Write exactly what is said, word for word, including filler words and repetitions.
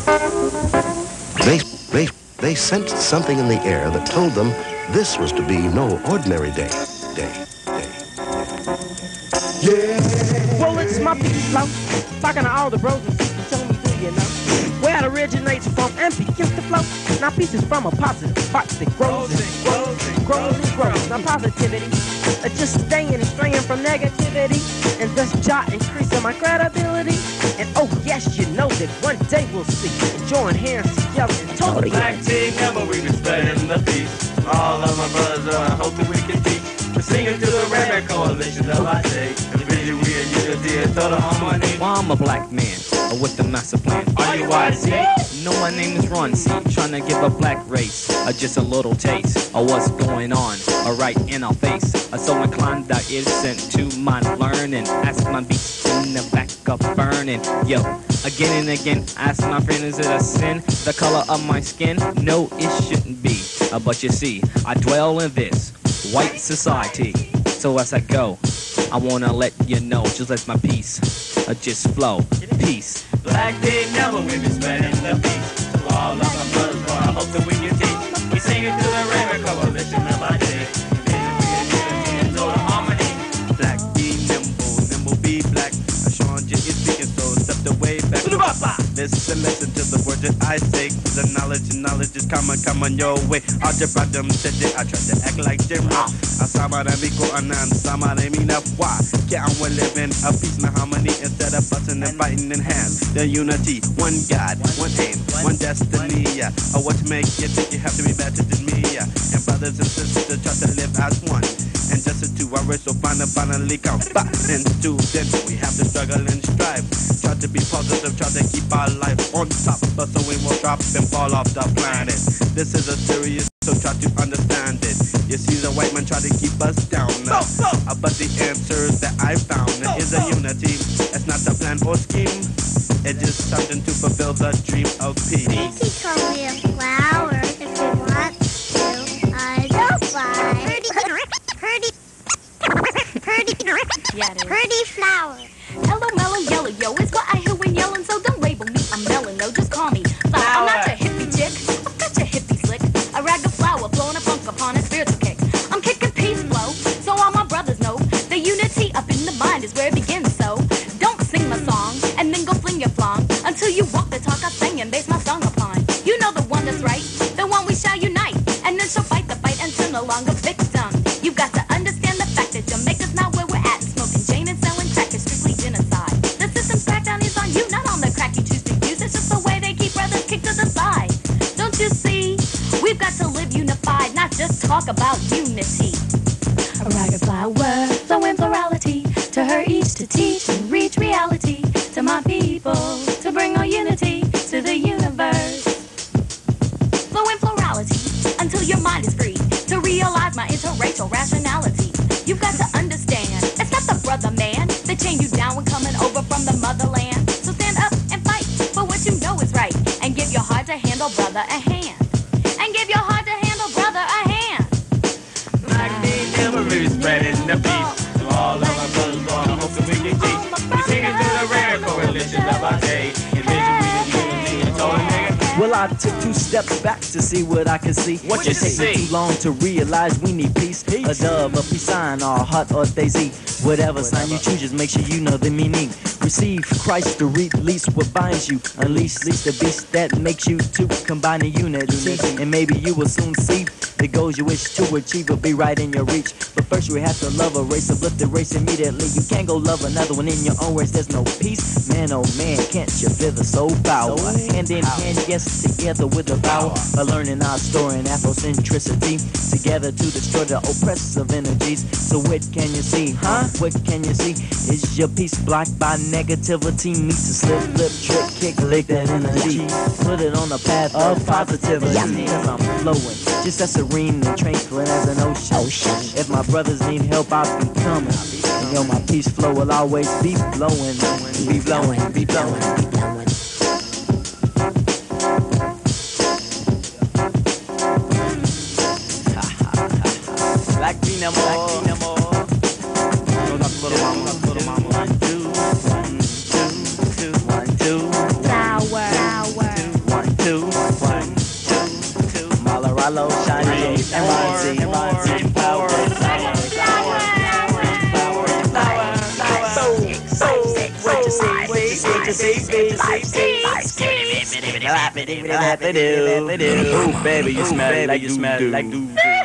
They, they, they sensed something in the air that told them this was to be no ordinary day. Day. Day. Yeah. Well, it's my peace flow. Talking to all the bros and sisters, tell me, do you know where it originates from and begins to flow? Now, peace is from a positive heart that grows and grows and grows and grows. Now, positivity, uh, just staying and straying from negativity, and thus jot increasing my credibility. And oh yes, you know that one day we'll see. Join hands together and totally. Black tea number, we been spreading the peace. All of my brothers, I hope that we can teach. We're singing to the Rabbit Coalition of our day. The vision we are unity and total harmony. Well, I'm a black man uh, with the master plan. Are you Y C? No, my name is Ron C. Trying to give a black race uh, just a little taste of what's going on uh, right in our face. Uh, so inclined that is sent to my learning. Ask my beast in the back of burning. Yo, again and again, ask my friend, is it a sin? The color of my skin? No, it shouldn't be. Uh, but you see, I dwell in this white society. So as I go, I wanna let you know, just let my peace uh, just flow. Peace. Black day number, we been spreading the peace. To all of my brothers, boy, I hope that we can teach. We sing it to the Raven Coalition of our day. Vision we are unity and total harmony. Black be nimble, nimble be black. Sean J is speaking, so step the way back. Listen, listen to the words that I say. The knowledge and knowledge is coming, coming your way. Algebra them today, I try to act like Jim Ross. Asama de Miko Anan, Sama de Mina Wa. Get on with living a peace and harmony instead of busting and fighting in hands. The unity, one God, one aim, one destiny. Yeah. Or what to make you think you have to be better than me. Yeah. And brothers and sisters try to live as one. And just the two hours so finally, finally come back into then we have to struggle and strive. Try to be positive, try to keep our life on top, but so we won't drop and fall off the planet. This is a serious, so try to understand it. You see the white man try to keep us down, uh, uh, but the answers that I found uh, is a unity. It's not a plan or scheme. It's just something to fulfill the dream of peace. You can call me a flower if you want to. I don't fly. Purdy, purdy, Yeah, it is. purdy flower. Hello, mellow, yellow, yo. It's what I hear when yelling, so don't label me. I'm mellow, no, just call me flower. I'm not your hippie chick. I'm not your hippie slick. A rag of flour blowing a funk upon a spiritual kick. I'm kicking peace flow, so all my brothers know the unity up in the mind is where it begins. So don't sing my song and then go fling your flong until you walk the talk I sing and base my song upon. You know the one that's right, the one we shall unite, and then she'll fight the fight until no longer victim. You've got to understand the fact that Jamaica's not where we're at, and smoking Jane and selling crack is strictly genocide. The system's crackdown is on you, not on the crack you choose to use. It's just the way they keep brothers kicked to the side. Don't you see? We've got to live unified, not just talk about unity. A ragged flower, flow in plurality, to her each to teach and reach reality. To my people, to bring our unity to the universe. Flow in plurality, until your mind is free to realize my interracial rationality. You've got to understand, it's not the brother man that chained you down when coming over from the motherland. So stand up and fight for what you know is right, and give your heart to handle brother a hand. And give your heart to handle brother a hand. Black day number, we been spreading the peace. To all of my brothers, boy, I hope that we can teach. We sing it to the Raven Coalition of our day. And vision we are unity and total nigga. Well, I took two steps back to see what I could see. What you It take see? me too long to realize we need peace. A dove, a peace sign, or a heart or daisy. Whatever sign you choose, just make sure you know the meaning. Receive Christ to release what binds you. Unleash the beast that makes you two. Combine the unity, and maybe you will soon see the goals you wish to achieve will be right in your reach. But first you have to love a race, uplift the race immediately. You can't go love another one in your own race. There's no peace. Man, oh man, can't you feel the soul power? Hand in hand, yes, together with the power of learning our story and Afrocentricity. Together to destroy the oppressive energies. So what can you see, huh? What can you see? Is your peace blocked by negativity? Meet to slip, flip, trick, kick, lick that energy. Put it on the path of positivity. Cause I'm flowing, just as serene and tranquil as an ocean. If my brothers need help, I'll be coming. And yo, my peace flow will always be blowing, be blowing, be blowing, be blowing. Black be no more. No, that's little mama, that's little mama. One, two, one, two, two, one, two. Flower, flower. follow shiny and Ronzi, and Ronzi and Power. What you see, what you see, what you see, what you see, ooh, baby, you smell like you smell like doo-doo.